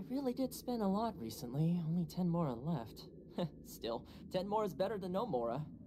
I really did spend a lot recently. Only 10 Mora left. Still, 10 more is better than no Mora.